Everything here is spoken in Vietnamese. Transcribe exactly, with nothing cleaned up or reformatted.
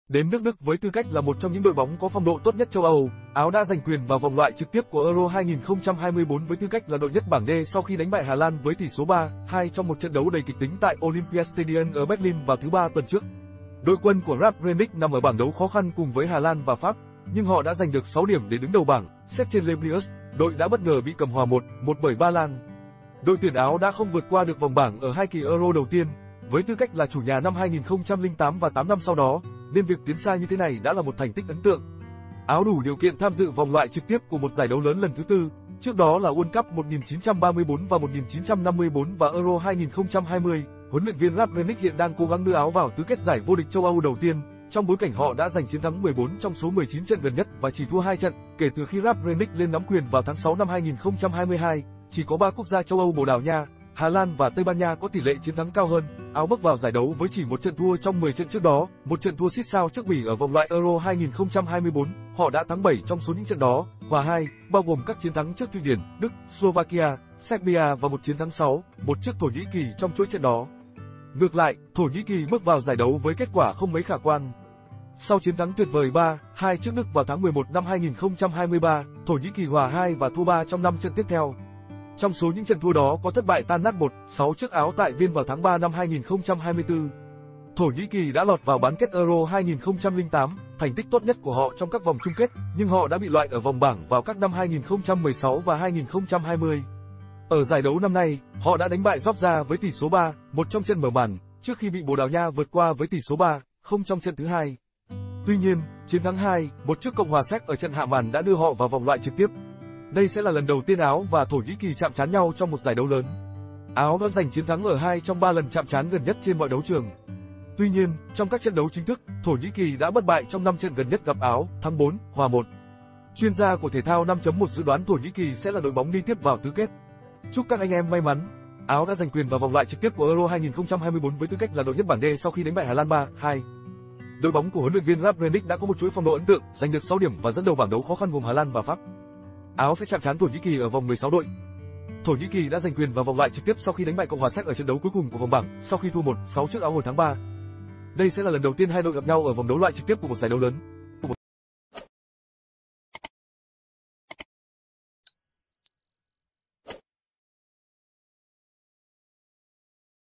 Đến nước Đức với tư cách là một trong những đội bóng có phong độ tốt nhất châu Âu, Áo đã giành quyền vào vòng loại trực tiếp của Euro hai không hai tư với tư cách là đội nhất bảng D sau khi đánh bại Hà Lan với tỷ số ba hai trong một trận đấu đầy kịch tính tại Olympiastadion ở Berlin vào thứ Ba tuần trước. Đội quân của Ralf Rangnick nằm ở bảng đấu khó khăn cùng với Hà Lan và Pháp, nhưng họ đã giành được sáu điểm để đứng đầu bảng, xếp trên Le Bleuets. Đội đã bất ngờ bị cầm hòa một một bởi Ba Lan. Đội tuyển Áo đã không vượt qua được vòng bảng ở hai kỳ Euro đầu tiên, với tư cách là chủ nhà năm hai không không tám và tám năm sau đó, nên việc tiến xa như thế này đã là một thành tích ấn tượng. Áo đủ điều kiện tham dự vòng loại trực tiếp của một giải đấu lớn lần thứ tư, trước đó là World Cup một nghìn chín trăm ba mươi tư và một nghìn chín trăm năm mươi tư và Euro hai không hai không. Huấn luyện viên Ralf Rangnick hiện đang cố gắng đưa Áo vào tứ kết giải vô địch châu Âu đầu tiên, trong bối cảnh họ đã giành chiến thắng mười bốn trong số mười chín trận gần nhất và chỉ thua hai trận kể từ khi Ralf Rangnick lên nắm quyền vào tháng sáu năm hai nghìn không trăm hai mươi hai. Chỉ có ba quốc gia châu Âu Bồ Đào Nha, Hà Lan và Tây Ban Nha có tỷ lệ chiến thắng cao hơn. Áo bước vào giải đấu với chỉ một trận thua trong mười trận trước đó, một trận thua xít sao trước Bỉ ở vòng loại Euro hai không hai tư. Họ đã thắng bảy trong số những trận đó, hòa hai, bao gồm các chiến thắng trước Thụy Điển, Đức, Slovakia, Serbia và một chiến thắng sáu một trước Thổ Nhĩ Kỳ trong chuỗi trận đó. Ngược lại, Thổ Nhĩ Kỳ bước vào giải đấu với kết quả không mấy khả quan. Sau chiến thắng tuyệt vời ba hai trước Đức vào tháng mười một năm hai nghìn không trăm hai mươi ba, Thổ Nhĩ Kỳ hòa hai và thua ba trong năm trận tiếp theo. Trong số những trận thua đó có thất bại tan nát một sáu trước Áo tại Viên vào tháng ba năm hai nghìn không trăm hai mươi tư. Thổ Nhĩ Kỳ đã lọt vào bán kết Euro hai nghìn không trăm lẻ tám, thành tích tốt nhất của họ trong các vòng chung kết, nhưng họ đã bị loại ở vòng bảng vào các năm hai nghìn không trăm mười sáu và hai nghìn không trăm hai mươi. Ở giải đấu năm nay, họ đã đánh bại Georgia với tỷ số ba một trong trận mở màn, trước khi bị Bồ Đào Nha vượt qua với tỷ số ba không trong trận thứ hai. Tuy nhiên, chiến thắng hai một trước Cộng hòa Séc ở trận hạ màn đã đưa họ vào vòng loại trực tiếp. Đây sẽ là lần đầu tiên Áo và Thổ Nhĩ Kỳ chạm trán nhau trong một giải đấu lớn. Áo đã giành chiến thắng ở hai trong ba lần chạm trán gần nhất trên mọi đấu trường. Tuy nhiên, trong các trận đấu chính thức, Thổ Nhĩ Kỳ đã bất bại trong năm trận gần nhất gặp Áo, thắng bốn, hòa một. Chuyên gia của thể thao năm chấm một dự đoán Thổ Nhĩ Kỳ sẽ là đội bóng đi tiếp vào tứ kết. Chúc các anh em may mắn. Áo đã giành quyền vào vòng loại trực tiếp của Euro hai không hai tư với tư cách là đội nhất bảng D sau khi đánh bại Hà Lan ba hai. Đội bóng của huấn luyện viên Ralf Rangnick đã có một chuỗi phong độ ấn tượng, giành được sáu điểm và dẫn đầu bảng đấu khó khăn gồm Hà Lan và Pháp. Áo sẽ chạm trán Thổ Nhĩ Kỳ ở vòng mười sáu đội. Thổ Nhĩ Kỳ đã giành quyền vào vòng loại trực tiếp sau khi đánh bại Cộng hòa Séc ở trận đấu cuối cùng của vòng bảng, sau khi thua một sáu trước Áo hồi tháng ba. Đây sẽ là lần đầu tiên hai đội gặp nhau ở vòng đấu loại trực tiếp của một giải đấu lớn.